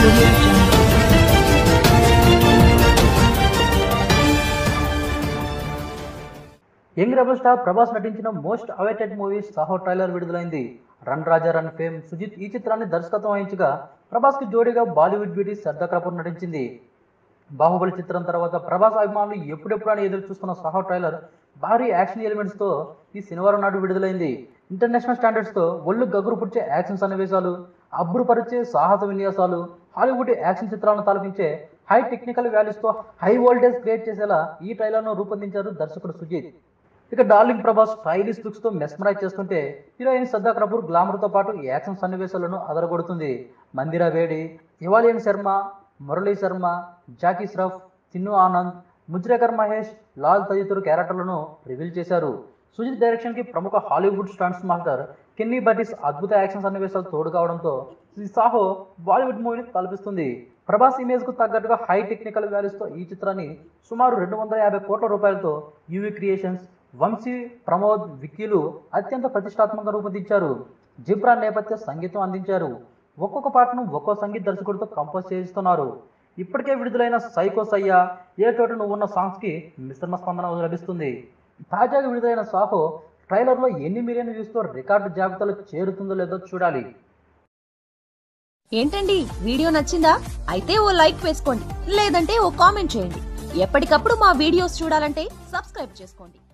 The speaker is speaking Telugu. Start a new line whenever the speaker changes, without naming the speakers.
Audio Jungle.
Young rebel star Prabhas నటించిన most awaited movie Saaho trailer విడుదలైంది. Run Raja run fame Sujeeth ఈ చిత్రాన్ని దర్శకత్వం వహించగా ప్రభాస్ కి జోడీగా బాలీవుడ్ బ్యూటీ శ్రద్ధా కపూర్ నటించింది. బాహుబలి చిత్రం తర్వాత ప్రభాస్ అభిమానులు ఎప్పుడెప్పుడని ఎదురు చూస్తున్న సాహో ట్రైలర్ భారీ యాక్షన్ ఎలిమెంట్స్ తో ఈ శనివారం నాడు విడుదలైంది. ఇంటర్నేషనల్ స్టాండర్డ్స్ తో ఒళ్ళు గగురు పుడిచే యాక్షన్ సన్నివేశాలు, అబ్బురుపరిచే సాహస విన్యాసాలు, హాలీవుడ్ యాక్షన్ చిత్రాలను తలపించే హై టెక్నికల్ వాల్యూస్ తో హై వోల్టేజ్ క్రియేట్ చేసేలా ఈ ట్రైలర్ ను రూపొందించారు దర్శకుడు సుజిత్. ఇక డార్లింగ్ ప్రభాస్ స్టైలిష్ లుక్స్ తో మెస్మరైజ్ చేస్తుంటే హీరోయిన్ శ్రద్ధా కపూర్ గ్లామర్ తో పాటు యాక్షన్ సన్నివేశాలను అదరగొడుతుంది. మందిరా వేడి, ఇవాలియన్ శర్మ, మురళీ శర్మ, జాకీ శ్రఫ్, చిన్ను ఆనంద్, ముజ్రేకర్ మహేష్, లాల్ తదితర క్యారెక్టర్లను రివీల్ చేశారు. సుజిత్ డైరెక్షన్ కి ప్రముఖ Hollywood stunts master Kenny Bates అద్భుత యాక్షన్ సన్నివేశాలు తోడు కావడంతో ఈ సాహో బాలీవుడ్ మూవీని తలపిస్తుంది. ప్రభాస్ ఇమేజ్ కు తగ్గట్టుగా హై టెక్నికల్ వాల్యూస్ తో ఈ చిత్రాన్ని సుమారు 250 కోట్ల రూపాయలతో యూవీ క్రియేషన్స్, వంశీ, ప్రమోద్, విక్కీలు అత్యంత ప్రతిష్టాత్మకంగా రూపొందించారు. జిబ్రాన్ నేపథ్య సంగీతం అందించారు. ఒక్కొక్క పాటను ఒక్కో సంగీత దర్శకుడితో కంపోజ్ చేయిస్తున్నారు. ఇప్పటికే విడుదలైన సైకో సయ్యా, ఏ చోట నువ్వున్న సాంగ్స్ కి మిశ్రమ స్పందన లభిస్తుంది. తాజాగా విడుదలైన సాహో ట్రైలర్ లో ఎన్ని మిలియన్ వ్యూస్ తో రికార్డు జాబితాలో చేరుతుందో లేదో చూడాలి.
ఏంటండి వీడియో నచ్చిందా? అయితే ఓ లైక్ వేసుకోండి, లేదంటే ఓ కామెంట్ చేయండి. ఎప్పటికప్పుడు మా వీడియోస్ చూడాలంటే సబ్స్క్రైబ్ చేసుకోండి.